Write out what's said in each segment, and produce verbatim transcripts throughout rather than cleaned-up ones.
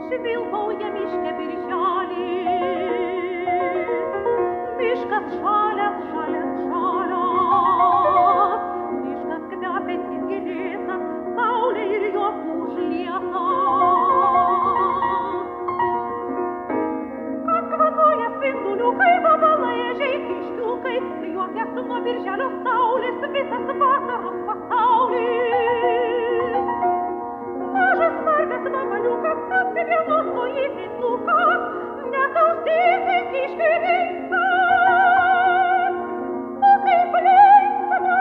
Švilpauja miške birželį, miškas žalias, žalias, žalias, miškas kvepiantis gėlėtas, saulė ir jos užlieta. Kas kvatoja spinduliukai, vabalai, ežiai, kiškiukai, juokiasi nuo birželio saulės visas vasaros pasaulis. Mažas margas vabaliukas, atsivienos nuo įpintukas, nesaustysi kiškiui gimsta, o kaip linksma.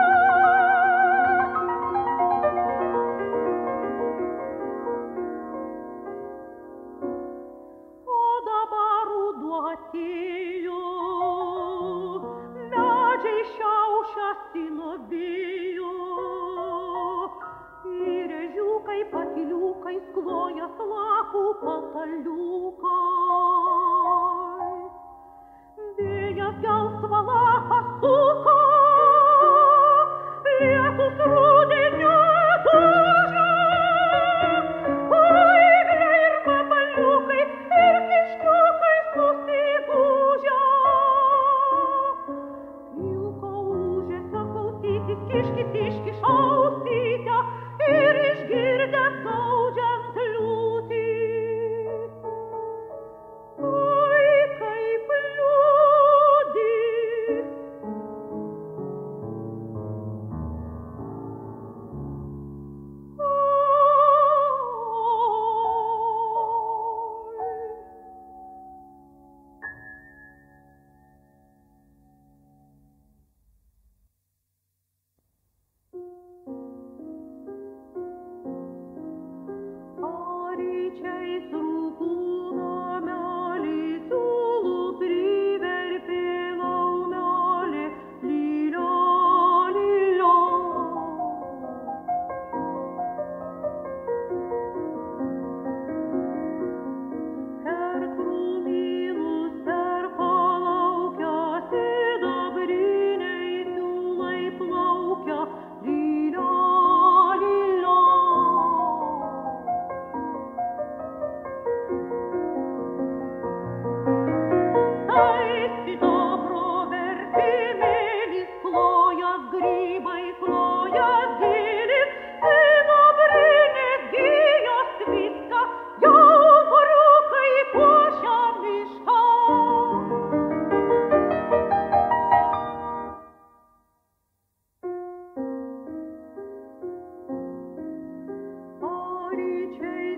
O dabar ruduo atėjo, medžiai šiaušiasi nuo vėjo, ir ežiukai patyliukai sklojas lapų pataliukai. Vėjas gelsvą lapą suka, lietus rudenio tuža, o eglė ir vabaliukai ir kiškiukai susigūžia. Pilko ūžesio klausykis, kiški, tiški, šaustyte, ir išgirdę skaudžiant liūtį. Oi, kaip liūdi. Paryčiais rūkų namelį, siūlų priverpė laumelė, lilio, lilio. Per krūmynus, per palaukę, sidabriniai siūlai plaukia, lilio, lilio. Tai sidabro vertimėlis, klojas grybai, klojas gėlės, sidabrinės gijos viską, jau voriukai puošia mišką. Paryčiais